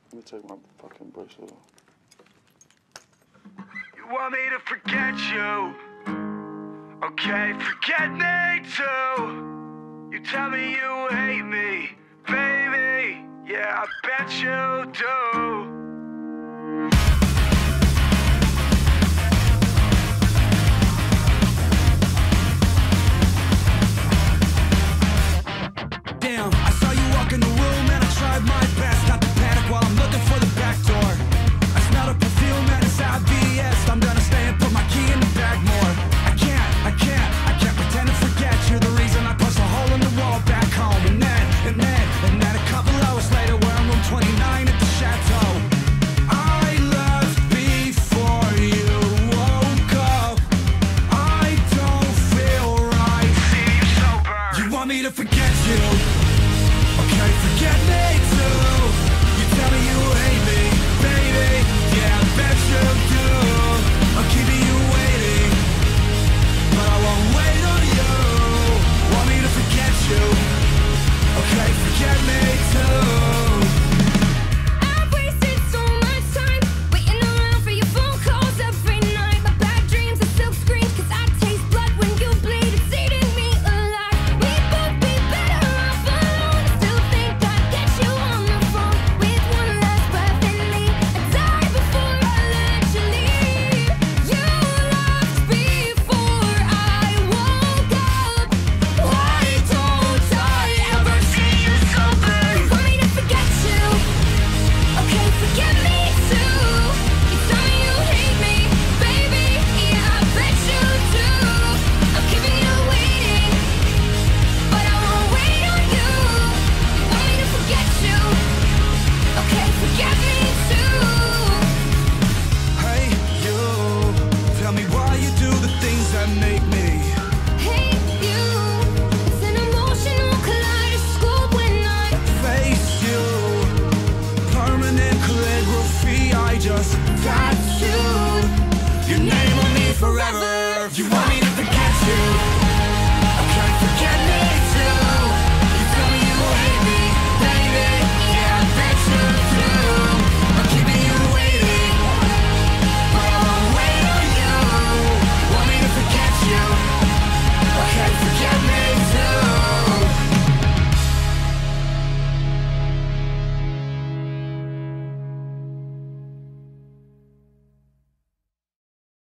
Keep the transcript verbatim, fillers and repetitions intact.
Let me take my fucking bracelet off. You want me to forget you? Okay, forget me too. You tell me you hate me, baby. Yeah, I bet you do.